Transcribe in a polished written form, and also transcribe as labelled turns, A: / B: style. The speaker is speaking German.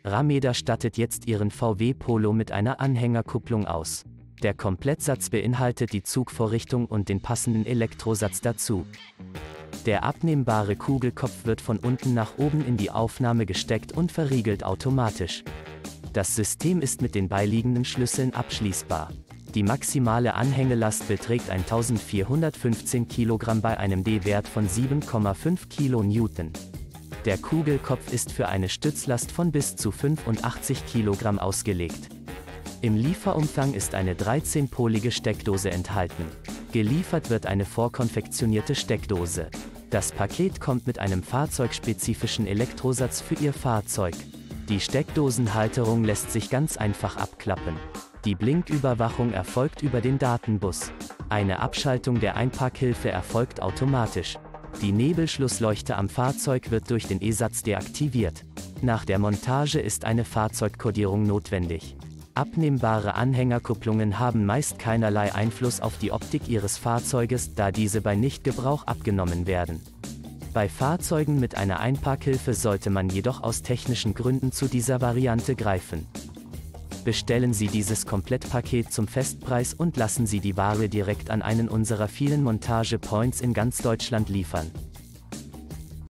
A: Rameda stattet jetzt ihren VW Polo mit einer Anhängerkupplung aus. Der Komplettsatz beinhaltet die Zugvorrichtung und den passenden Elektrosatz dazu. Der abnehmbare Kugelkopf wird von unten nach oben in die Aufnahme gesteckt und verriegelt automatisch. Das System ist mit den beiliegenden Schlüsseln abschließbar. Die maximale Anhängelast beträgt 1415 Kilogramm bei einem D-Wert von 7,5 kN. Der Kugelkopf ist für eine Stützlast von bis zu 85 Kilogramm ausgelegt. Im Lieferumfang ist eine 13-polige Steckdose enthalten. Geliefert wird eine vorkonfektionierte Steckdose. Das Paket kommt mit einem fahrzeugspezifischen Elektrosatz für Ihr Fahrzeug. Die Steckdosenhalterung lässt sich ganz einfach abklappen. Die Blinküberwachung erfolgt über den Datenbus. Eine Abschaltung der Einparkhilfe erfolgt automatisch. Die Nebelschlussleuchte am Fahrzeug wird durch den E-Satz deaktiviert. Nach der Montage ist eine Fahrzeugkodierung notwendig. Abnehmbare Anhängerkupplungen haben meist keinerlei Einfluss auf die Optik Ihres Fahrzeuges, da diese bei Nichtgebrauch abgenommen werden. Bei Fahrzeugen mit einer Einparkhilfe sollte man jedoch aus technischen Gründen zu dieser Variante greifen. Bestellen Sie dieses Komplettpaket zum Festpreis und lassen Sie die Ware direkt an einen unserer vielen Montage-Points in ganz Deutschland liefern.